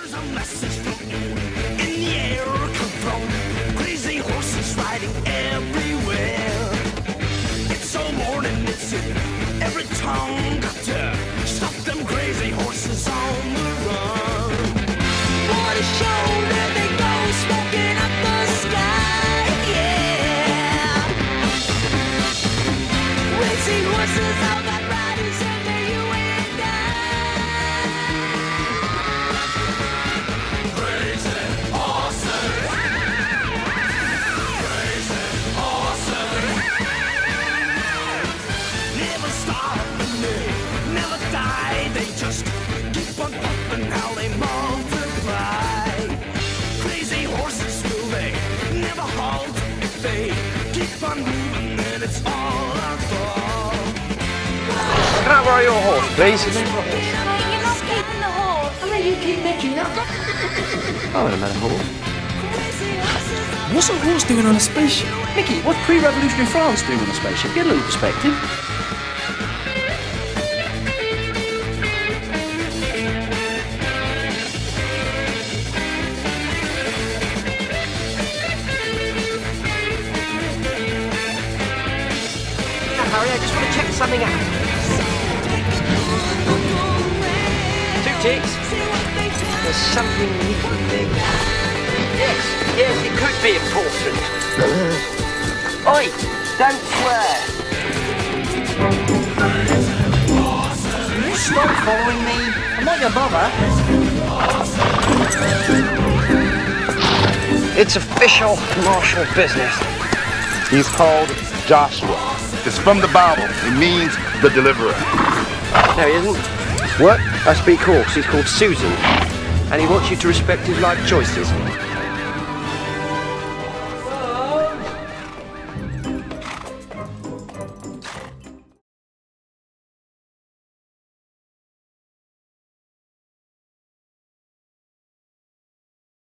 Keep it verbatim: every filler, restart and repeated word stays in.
There's a message from you in the air, confirmed. Crazy horses riding everywhere. It's all morning, it's in every tongue. Got to stop them crazy horses on the run. What a show, there they go, smoking up the sky, yeah. Racing horses, all got riders under you and I. Crazy horses, crazy horses. Never stop and they never die. They just keep on pumping how they multiply. Crazy horses, will they never halt? If they keep on moving, then it's all our fault. Can I borrow your horse, please? You're not keeping the horse. I mean, you keep making up. Oh, wait a minute, horse. What's a horse doing on a spaceship? Mickey, what's pre-revolutionary France doing on a spaceship? Get a little perspective. Harry, I just want to check something out. Two ticks. There's something leaking there. Yes, yes, it could be important. Oi, don't swear. Stop following me. I'm not your mother. It's official martial business. He's called Joshua. It's from the Bible. It means the deliverer. No, he isn't. What? I speak horse. He's called Susan. And he wants you to respect his life choices.